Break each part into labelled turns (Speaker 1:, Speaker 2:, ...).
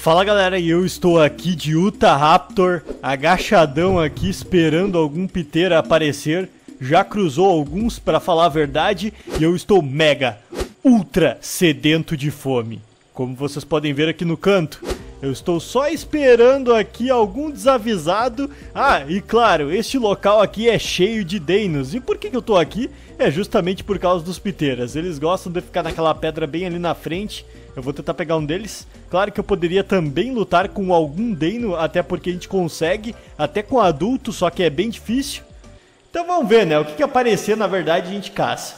Speaker 1: Fala galera, e eu estou aqui de Utahraptor, agachadão aqui esperando algum piteira aparecer. Já cruzou alguns pra falar a verdade e eu estou mega, ultra sedento de fome. Como vocês podem ver aqui no canto, eu estou só esperando aqui algum desavisado. Ah, e claro, este local aqui é cheio de Deinos. E por que eu tô aqui? É justamente por causa dos piteiras. Eles gostam de ficar naquela pedra bem ali na frente. Eu vou tentar pegar um deles. Claro que eu poderia também lutar com algum Deino, até porque a gente consegue, até com adulto, só que é bem difícil. Então vamos ver, né? O que aparecer, na verdade, a gente caça.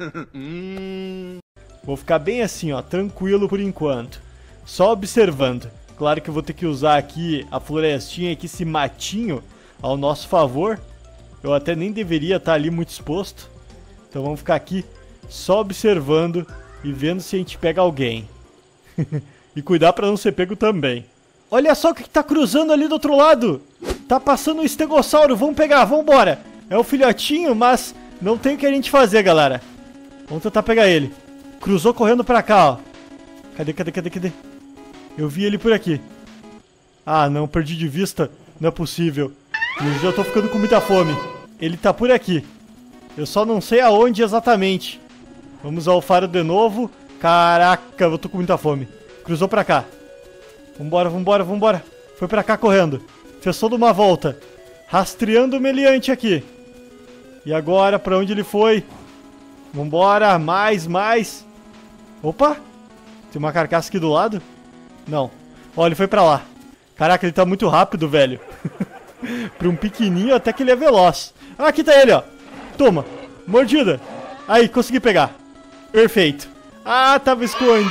Speaker 1: Vou ficar bem assim, ó, tranquilo por enquanto. Só observando. Claro que eu vou ter que usar aqui a florestinha, aqui, esse matinho, ao nosso favor. Eu até nem deveria estar ali muito exposto. Então vamos ficar aqui só observando e vendo se a gente pega alguém. E cuidar pra não ser pego também. Olha só o que tá cruzando ali do outro lado. Tá passando um estegossauro, vamos pegar, vambora. É o filhotinho, mas não tem o que a gente fazer, galera. Vamos tentar pegar ele. Cruzou correndo pra cá, ó. Cadê? Eu vi ele por aqui. Ah, não, perdi de vista. Não é possível. Eu já tô ficando com muita fome. Ele tá por aqui. Eu só não sei aonde exatamente. Vamos ao faro de novo. Caraca, eu tô com muita fome. Cruzou pra cá. Vambora. Foi pra cá correndo. Fez toda uma volta. Rastreando o meliante aqui. E agora, pra onde ele foi? Vambora, mais. Opa! Tem uma carcaça aqui do lado? Não. Ó, ele foi pra lá. Caraca, ele tá muito rápido, velho. Pra um pequenininho, até que ele é veloz. Ah, aqui tá ele, ó. Toma. Mordida. Aí, consegui pegar. Perfeito. Ah, tava escondido.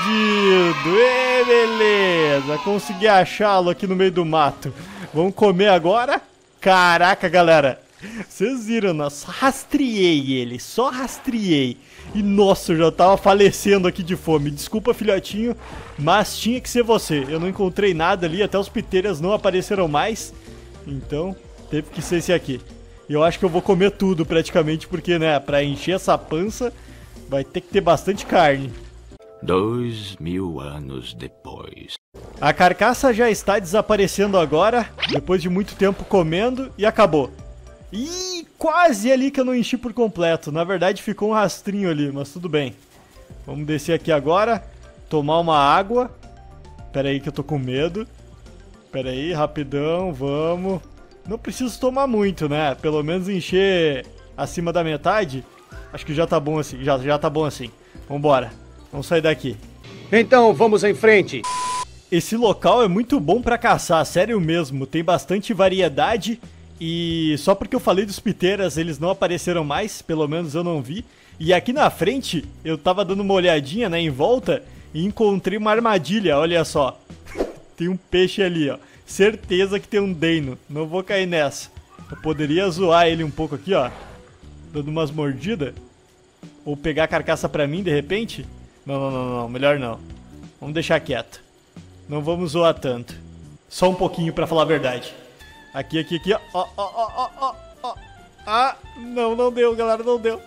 Speaker 1: Beleza. Consegui achá-lo aqui no meio do mato. Vamos comer agora? Caraca, galera. Vocês viram, né? Só rastreei ele. Só rastreei. E nossa, eu já tava falecendo aqui de fome. Desculpa, filhotinho, mas tinha que ser você. Eu não encontrei nada ali, até os piteiras não apareceram mais. Então, teve que ser esse aqui. E eu acho que eu vou comer tudo praticamente, porque, né, pra encher essa pança, vai ter que ter bastante carne.
Speaker 2: 2000 anos depois.
Speaker 1: A carcaça já está desaparecendo agora, depois de muito tempo comendo, e acabou. Ih, quase ali que eu não enchi por completo. Na verdade ficou um rastrinho ali, mas tudo bem. Vamos descer aqui agora, tomar uma água. Pera aí que eu tô com medo. Pera aí, rapidão, vamos. Não preciso tomar muito, né? Pelo menos encher acima da metade. Acho que já tá bom assim, já tá bom assim. Vambora, vamos sair daqui.
Speaker 3: Então, vamos em frente.
Speaker 1: Esse local é muito bom pra caçar, sério mesmo. Tem bastante variedade. E só porque eu falei dos piteiras, eles não apareceram mais, pelo menos eu não vi. E aqui na frente, eu tava dando uma olhadinha, né, em volta, e encontrei uma armadilha, olha só. Tem um peixe ali, ó. Certeza que tem um Deino, não vou cair nessa. Eu poderia zoar ele um pouco aqui, ó, dando umas mordidas. Ou pegar a carcaça pra mim, de repente. Não, melhor não. Vamos deixar quieto. Não vamos zoar tanto. Só um pouquinho pra falar a verdade. Aqui, ó. Ah, não deu, galera, não deu.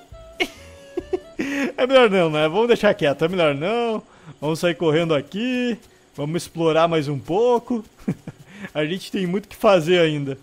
Speaker 1: É melhor não, né? Vamos deixar quieto, é melhor não. Vamos sair correndo aqui. Vamos explorar mais um pouco. A gente tem muito o que fazer ainda.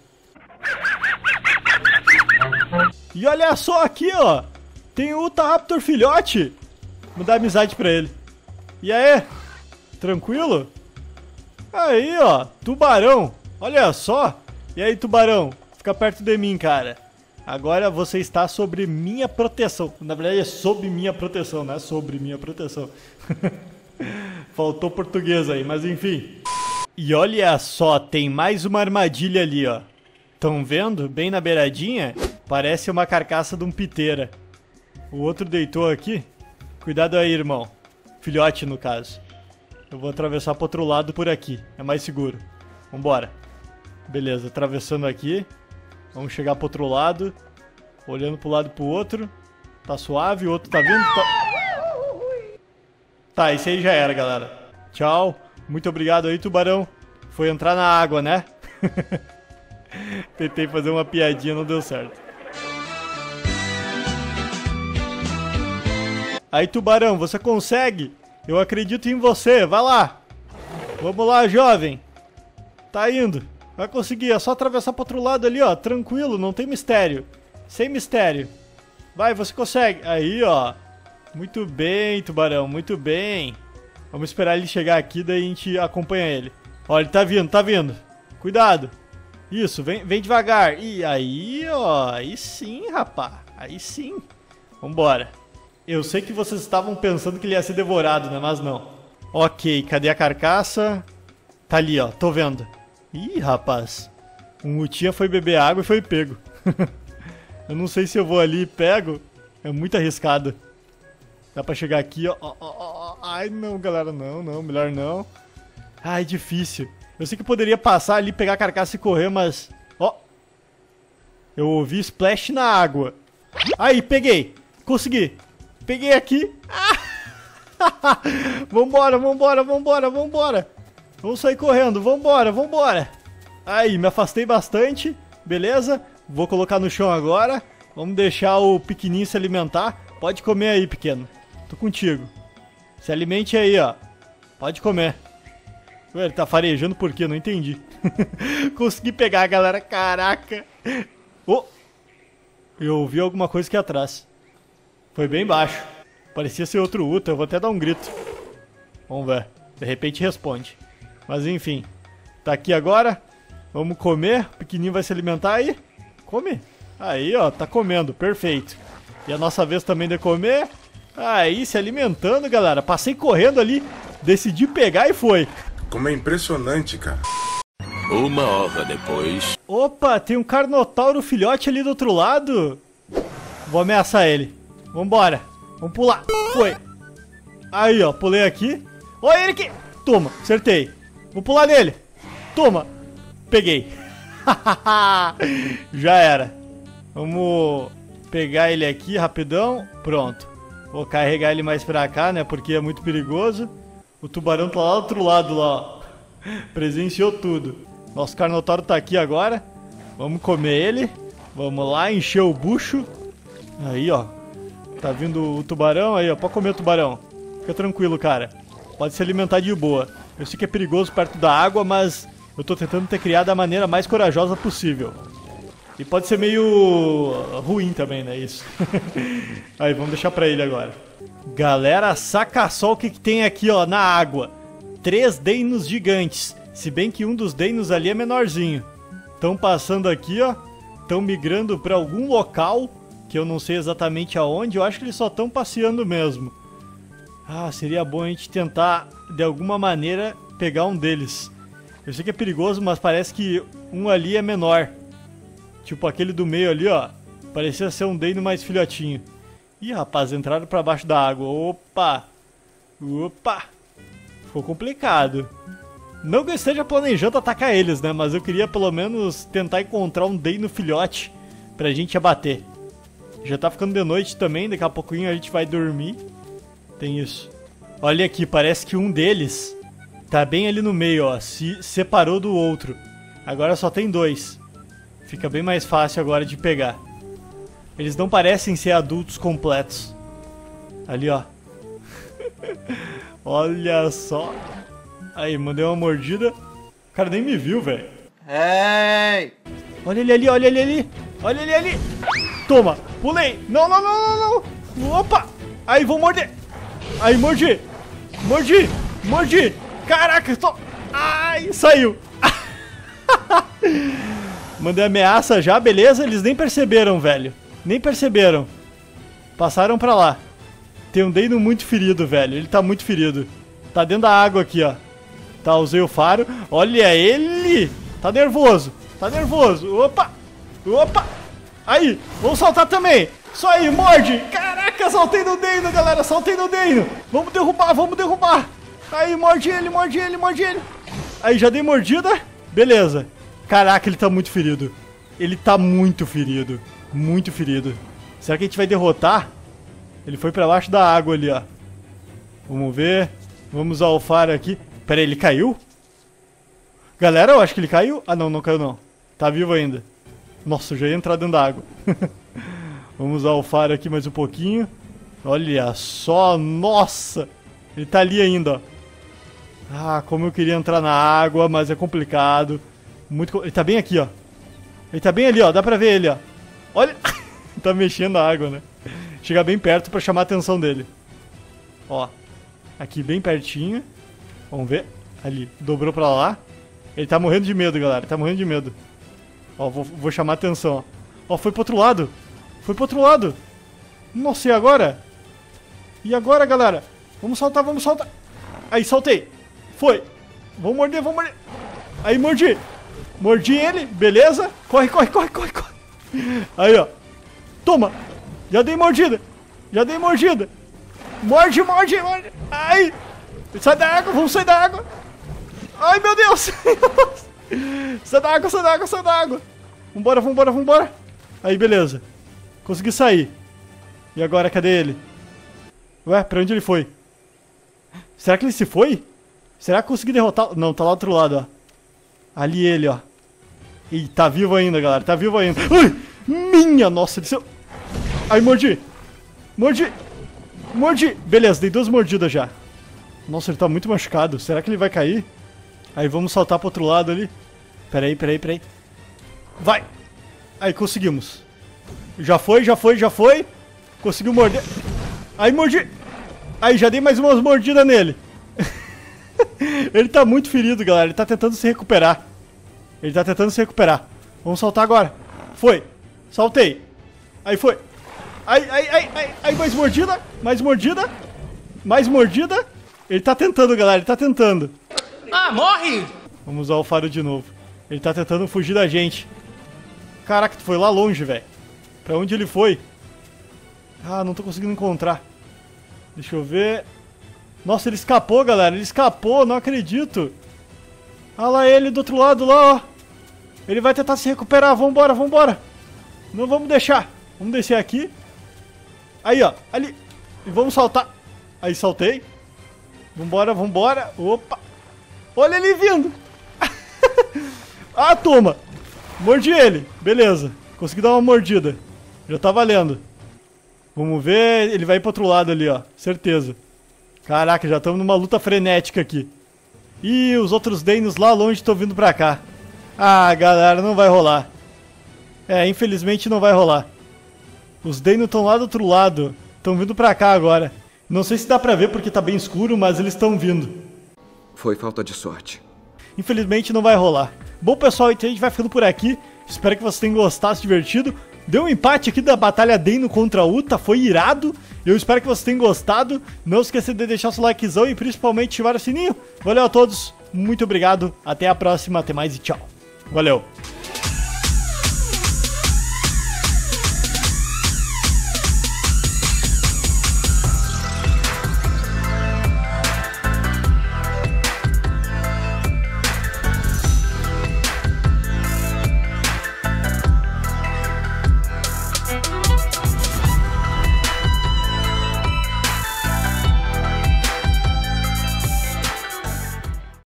Speaker 1: E olha só aqui, ó. Tem o Utahraptor filhote. Vou dar amizade pra ele. E aí? Tranquilo? Aí, ó. Tubarão. Olha só. E aí, tubarão, fica perto de mim, cara. Agora você está sobre minha proteção. Na verdade é sob minha proteção, não é sobre minha proteção. Faltou português aí, mas enfim. E olha só, tem mais uma armadilha ali, ó. Estão vendo? Bem na beiradinha, parece uma carcaça de um piteira. O outro deitou aqui. Cuidado aí, irmão. Filhote, no caso. Eu vou atravessar pro outro lado por aqui, é mais seguro. Vambora. Beleza, atravessando aqui. Vamos chegar pro outro lado. Olhando pro lado e pro outro. Tá suave, o outro tá vindo. Tá, esse aí já era, galera. Tchau. Muito obrigado aí, tubarão. Foi entrar na água, né? Tentei fazer uma piadinha, não deu certo. Aí, tubarão, você consegue? Eu acredito em você, vai lá. Vamos lá, jovem. Tá indo. Vai conseguir, é só atravessar pro outro lado ali, ó. Tranquilo, não tem mistério. Sem mistério. Vai, você consegue. Aí, ó. Muito bem, tubarão, muito bem. Vamos esperar ele chegar aqui, daí a gente acompanha ele. Ó, ele tá vindo, tá vindo. Cuidado. Isso, vem devagar. E aí, ó. Aí sim, rapá. Aí sim. Vambora. Eu sei que vocês estavam pensando que ele ia ser devorado, né? Mas não. Ok, cadê a carcaça? Tá ali, ó. Tô vendo. Ih, rapaz. O Mutinha foi beber água e foi pego. Eu não sei se eu vou ali e pego. É muito arriscado. Dá pra chegar aqui, ó. Ai, não, galera. Não. Melhor não. Ai, difícil. Eu sei que poderia passar ali, pegar a carcaça e correr, mas... Ó. Eu ouvi splash na água. Aí, peguei. Consegui. Peguei aqui. Vambora. Vamos sair correndo. Vambora. Aí, me afastei bastante. Beleza. Vou colocar no chão agora. Vamos deixar o pequenininho se alimentar. Pode comer aí, pequeno. Tô contigo. Se alimente aí, ó. Pode comer. Ué, ele tá farejando por quê? Não entendi. Consegui pegar, galera. Caraca. Oh. Eu ouvi alguma coisa aqui atrás. Foi bem baixo. Parecia ser outro Uta. Eu vou até dar um grito. Vamos ver. De repente responde. Mas enfim. Tá aqui agora. Vamos comer. O pequenininho vai se alimentar aí. Come. Aí, ó. Tá comendo. Perfeito. E a nossa vez também de comer. Aí, se alimentando, galera. Passei correndo ali. Decidi pegar e foi.
Speaker 4: Como é impressionante, cara.
Speaker 2: 1 hora depois.
Speaker 1: Opa, tem um Carnotauro filhote ali do outro lado. Vou ameaçar ele. Vambora. Vamos pular. Foi. Aí, ó. Pulei aqui. Olha ele aqui. Toma. Acertei. Vou pular nele. Toma. Peguei. Já era. Vamos pegar ele aqui rapidão. Pronto. Vou carregar ele mais pra cá, né? Porque é muito perigoso. O tubarão tá lá do outro lado, lá, ó. Presenciou tudo. Nosso Carnotauro tá aqui agora. Vamos comer ele. Vamos lá, encher o bucho. Aí, ó. Tá vindo o tubarão. Aí, ó. Pode comer o tubarão. Fica tranquilo, cara. Pode se alimentar de boa. Eu sei que é perigoso perto da água, mas eu tô tentando ter criado da maneira mais corajosa possível. E pode ser meio ruim também, né? Isso. Aí, vamos deixar pra ele agora. Galera, saca só o que tem aqui, ó, na água. 3 Deinos gigantes. Se bem que um dos Deinos ali é menorzinho. Estão passando aqui, ó. Estão migrando pra algum local, que eu não sei exatamente aonde. Eu acho que eles só estão passeando mesmo. Ah, seria bom a gente tentar, de alguma maneira, pegar um deles. Eu sei que é perigoso, mas parece que um ali é menor. Tipo aquele do meio ali, ó. Parecia ser um Deino mais filhotinho. Ih, rapaz, entraram pra baixo da água. Opa! Ficou complicado. Não que eu esteja planejando atacar eles, né? Mas eu queria pelo menos tentar encontrar um Deino filhote pra gente abater. Já tá ficando de noite também, daqui a pouquinho a gente vai dormir. Tem isso. Olha aqui, parece que um deles tá bem ali no meio, ó. Se separou do outro. Agora só tem 2. Fica bem mais fácil agora de pegar. Eles não parecem ser adultos completos. Ali, ó. Olha só. Aí, mandei uma mordida. O cara nem me viu, velho.
Speaker 5: Ei!
Speaker 1: Olha ele ali, olha ele ali. Olha ele ali. Toma, pulei. Não. Opa. Aí, vou morder. Aí, mordi. Caraca, tô... Ai, saiu. Mandei ameaça já, beleza? Eles nem perceberam, velho. Nem perceberam. Passaram pra lá. Tem um Deino muito ferido, velho. Ele tá muito ferido. Tá dentro da água aqui, ó. Tá, usei o faro. Olha ele! Tá nervoso. Opa! Aí, vamos saltar também. Isso aí, morde. Caraca, saltei no Deino, galera. Vamos derrubar. Aí, morde ele. Aí, já dei mordida. Beleza. Caraca, ele tá muito ferido. Muito ferido. Será que a gente vai derrotar? Ele foi pra baixo da água ali, ó. Vamos ver. Vamos usar o faro aqui. Pera aí, ele caiu? Galera, eu acho que ele caiu. Ah, não caiu não. Tá vivo ainda. Nossa, eu já ia entrar dentro da água. Vamos usar o faro aqui mais um pouquinho. Olha só, nossa. Ele tá ali ainda, ó. Ah, como eu queria entrar na água, mas é complicado. Ele tá bem aqui, ó. Ele tá bem ali, ó. Dá pra ver ele, ó. Olha. Tá mexendo na água, né? Chegar bem perto pra chamar a atenção dele. Ó. Aqui bem pertinho. Vamos ver. Ali. Dobrou pra lá. Ele tá morrendo de medo, galera. Ele tá morrendo de medo. Ó, vou chamar a atenção, ó. Ó, foi pro outro lado. Foi pro outro lado. Nossa, e agora? E agora, galera? Vamos saltar, vamos saltar. Aí, saltei. Foi. Vamos morder, vamos morder. Aí, mordi. Mordi ele, beleza. Corre, corre, corre, corre, corre. Aí, ó. Toma. Já dei mordida. Já dei mordida. Morde, morde, morde. Ai. Sai da água, vamos sair da água. Ai, meu Deus. Sai da água, sai da água, sai da água. Vambora, vambora, vambora. Aí, beleza. Consegui sair. E agora, cadê ele? Ué, pra onde ele foi? Será que ele se foi? Será que consegui derrotar? Não, tá lá do outro lado, ó. Ali ele, ó. Ih, tá vivo ainda, galera. Tá vivo ainda. Ai, minha nossa, ele saiu. Aí, mordi. Mordi. Mordi. Beleza, dei 2 mordidas já. Nossa, ele tá muito machucado. Será que ele vai cair? Aí, vamos saltar pro outro lado ali. Peraí, peraí, peraí. Vai. Aí, conseguimos. Já foi, já foi, já foi. Conseguiu morder. Aí, mordi. Aí, já dei mais umas mordidas nele. Ele tá muito ferido, galera. Ele tá tentando se recuperar. Ele tá tentando se recuperar. Vamos saltar agora. Foi. Saltei. Aí foi. Aí, mais mordida. Mais mordida. Mais mordida. Ele tá tentando, galera. Ele tá tentando.
Speaker 5: Ah, morre!
Speaker 1: Vamos usar o faro de novo. Ele tá tentando fugir da gente. Caraca, tu foi lá longe, velho. Pra onde ele foi? Ah, não tô conseguindo encontrar. Deixa eu ver. Nossa, ele escapou, galera. Ele escapou, não acredito. Olha lá ele do outro lado, lá, ó. Ele vai tentar se recuperar. Vambora, vambora. Não vamos deixar. Vamos descer aqui. Aí, ó. Ali. E vamos saltar. Aí, saltei. Vambora, vambora. Opa. Olha ele vindo. Ah, toma. Mordi ele. Beleza. Consegui dar uma mordida. Já tá valendo. Vamos ver. Ele vai pro outro lado ali, ó. Certeza. Caraca, já estamos numa luta frenética aqui. Ih, os outros Deinos lá longe estão vindo pra cá. Ah, galera, não vai rolar. É, infelizmente não vai rolar. Os Deinos estão lá do outro lado. Estão vindo pra cá agora. Não sei se dá pra ver porque tá bem escuro, mas eles estão vindo.
Speaker 6: Foi falta de sorte.
Speaker 1: Infelizmente não vai rolar. Bom, pessoal, então a gente vai ficando por aqui. Espero que vocês tenham gostado, se divertido. Deu um empate aqui da Batalha Deino contra a Uta, foi irado. Eu espero que vocês tenham gostado. Não esqueça de deixar o seu likezão e principalmente ativar o sininho. Valeu a todos, muito obrigado, até a próxima, até mais e tchau. Valeu!